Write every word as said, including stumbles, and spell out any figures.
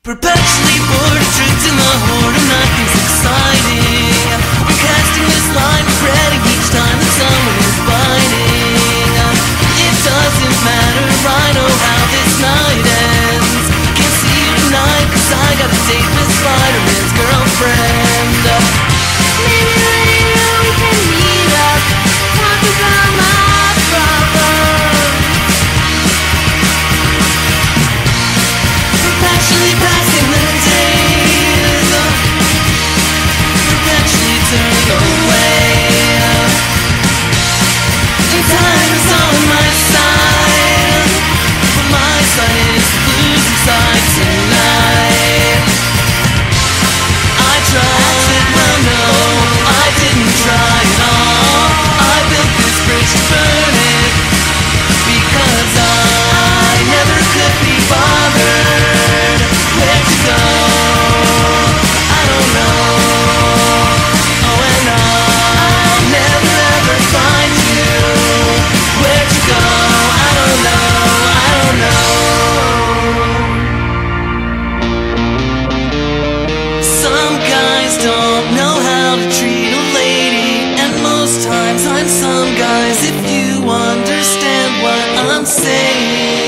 Perpetually bored, tricked in the horde of nothing's exciting. I'm casting this line, regretting each time that someone is biting. It doesn't matter, I know how this night ends. Can't see you tonight, cause I got a date with Spider-Man's girlfriend. Maybe later we can meet up, talk about my problems. Perpetually passing the days, perpetually turning away. And time is on my side, but my side is the losing side tonight. I tried, well no, I didn't try at all. I built this bridge to burn it, because I never could be bothered. Where to go, I don't know. Oh, and I'll never ever find you. Where to go, I don't know, I don't know. Some guys don't know how to treat a lady, and most times I'm some guys, if you understand what I'm saying.